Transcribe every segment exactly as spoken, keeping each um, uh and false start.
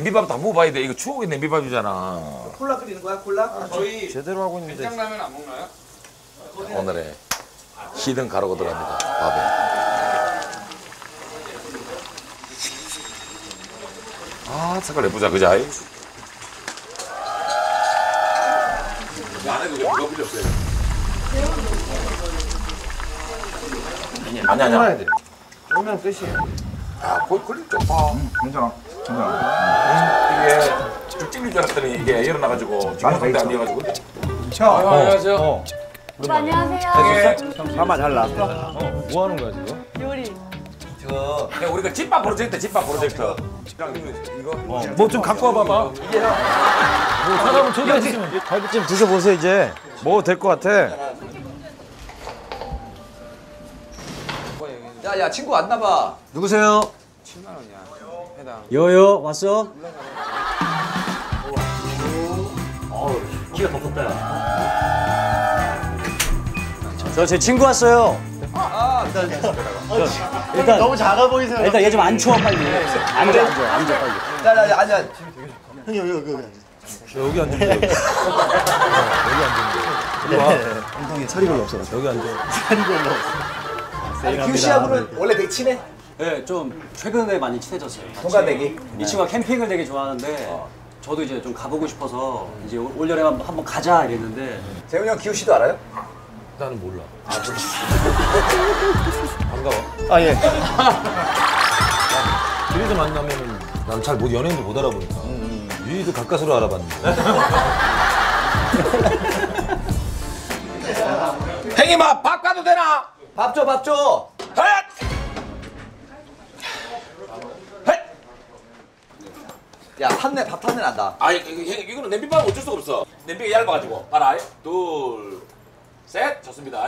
냄비밥도 한번 먹어봐야 돼. 이거 추억의 냄비밥이잖아. 콜라 끓이는 거야, 콜라? 아, 저희 제대로 하고 있는데. 된장라면 안 먹나요? 오늘의 히든 가루가 들어갑니다. 밥에. 아, 색깔 예쁘자, 그자? 안에도 왜 누가 불렸어요? 아니, 아니, 아니. 그러면 끝이에요. 아, 그걸 끓일 좀 봐. 응, 괜찮아. 괜찮아. 이게 쭉 찔릴 줄 알았더니 이게 일어나가지고 지금 상태 안 돼가지고. 형. 어, 안녕하세요. 어. 안녕하세요. 밥만 잘 나왔어? 어. 뭐 하는 거야, 지금? 요리. 저, 야, 우리가 집밥 프로젝트, 집밥 프로젝트. 이거? 뭐 좀 갖고 와봐봐. 뭐 사람은 초대해주시면. 갈비찜 드셔보세요, 이제. 먹어도 될 것 같아. 야, 야, 친구 왔나봐. 누구세요? 칠만 원이야. 해당. 여여, 왔어? 키가 더 컸다, 야. 저 제 친구 왔어요. 아, 일단, 일단 너무 작아 보이세요. 일단 얘 좀 앉혀 빨리. 앉아, 앉아, 앉아 빨리. 자, 자, 자, 앉아. 형이 여기, 여기, 여기 앉아. 여기 앉으면 돼. 여기. 여기 앉으면 돼. 이리 와. 엉덩이에 살이 별로 없어. 여기 앉아. 살이 별로 없어. 아니, 규 씨하고는 원래 되게 친해? 네, 좀 최근에 많이 친해졌어요. 같이. 동갑내기? 이 친구가 캠핑을 되게 좋아하는데 저도 이제 좀 가보고 싶어서 이제 올 여름에 한번 한번 가자 이랬는데. 재훈이 형 기우 씨도 알아요? 나는 몰라. 아, 몰라. 반가워. 아, 예. 길에서 만나면은 난 잘 못 연예인도 못 알아보니까 유이도 가까스로 알아봤는데. 행님아, 밥 가도 되나? 밥 줘, 밥 줘. 헷! 헷! 야, 탔네, 밥 탔네 난다. 아, 이거, 이거, 이거는 냄비밥 어쩔 수가 없어. 냄비가 얇아가지고. 봐라. 둘, 셋. 좋습니다.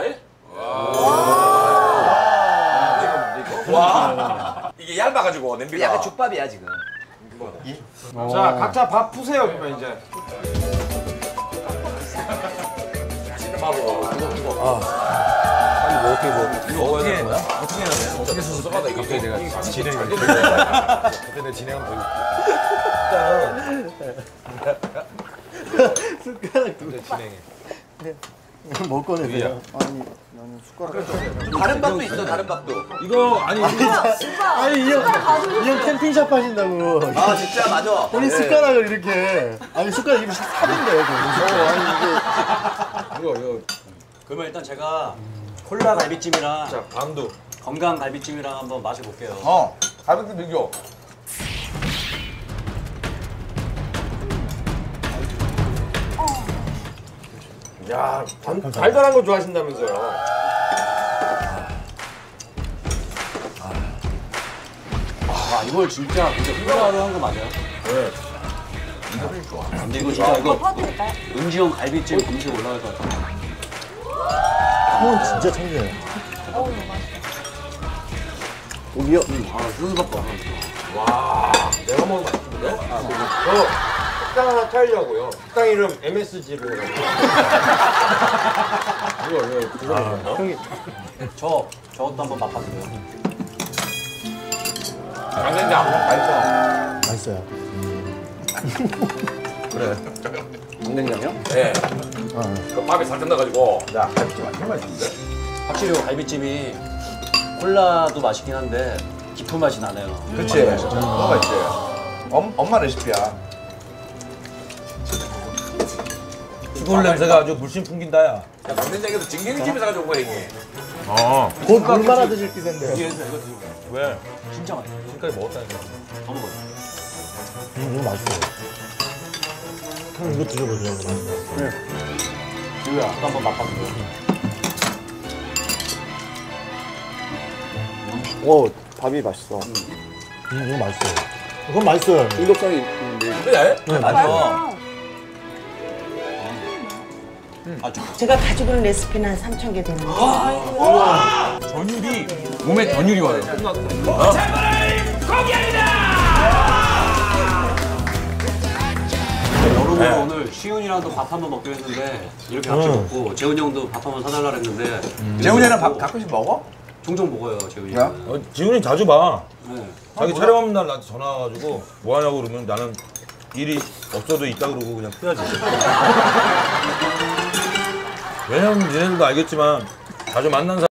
와. 와. 이게 얇아가지고 냄비가. 약간 죽밥이야, 지금. 자, 각자 밥 푸세요, 그러면 이제. 맛있는 밥으로. 아니 뭐 어떻게 뭐 이거 먹어야 되는 거야? 어떻게 해야 돼? 어떻게 수습하다 이거. 어떻게 내가 진행 잘 그때 내 진행은 더 숟가락 두 이제 진행해. 뭐 꺼내세요? 아니, 나는 숟가락. 다른 밥도 있어, 다른 밥도. 이거 아니 아니, 이 형, 이 형 캠핑샵 하신다고. 아, 진짜, 맞아. 우리 네. 숟가락을 이렇게. 아니, 숟가락 이거 삽인데요, 아니, 이거 이거 그러면 일단 제가 콜라 갈비찜이랑 자 밤도 건강 갈비찜이랑 한번 마셔볼게요. 어, 가볍게 비교. 야 단, 달달한 거 좋아하신다면서요? 아 이걸 진짜 근데 콜라로 한 거 맞아요? 네. 근데 이거 진짜 이거 은지형 갈비찜 검색 올라갈 것 같아. 형은 진짜 천재예요. 고기요? 아 순수밥 봐. 와 내가 먹은 거 같은데? 저 식당 하나 차리려고요. 식당 이름 엠에스지로 해가지고. 이거 이거 그거 형이. 저 저것도 한번 맛봐주세요. 강된장. 맛있어. 맛있어요. 그래. 강된장이요? 네. 아, 그 밥에 살짝 넣어가지고. 야, 갈비찜 완전 맛있는데? 확실히 이 갈비찜이 콜라도 맛있긴 한데 깊은 맛이 나네요. 그치. 너무 맛있지. 엄, 엄마 레시피야. 시골 냄새가 아주 물씬 풍긴다 야. 야, 강된장에도 진경이 집에서 가져온 거야 이게. 어. 곧 물 말아 드실 기세인데. 왜? 진짜 맛있어. 지금까지 먹었다니까. 더 먹어요. 음, 이거 맛있어요. 형 이거 드셔보세요. 맛있어요. 네. 이거야. 또 한번 맛봐주세요. 오, 밥이 맛있어. 음, 이거 맛있어요. 그건 맛있어요. 중독성이 그래? 네, 맞아. 아, 좀. 제가 가지고 있는 레시피는 한 삼천 개 되는 거. 전율이 몸에 전율이 와요. 여러분 네. 오늘 시훈이랑도 밥 한번 먹기로 했는데 이렇게 같이 음. 먹고 재훈이 형도 밥 한번 사달라 그랬는데 재훈이는 밥 가끔씩 먹어? 종종 먹어요 재훈이. 야? 어, 지훈이 자주 봐. 네. 자기 촬영하는 날 나한테 전화 와가지고 뭐 하냐고 그러면 나는 일이 없어도 있다 그러고 그냥 해야지. 왜냐면 니네들도 알겠지만 자주 만난 사람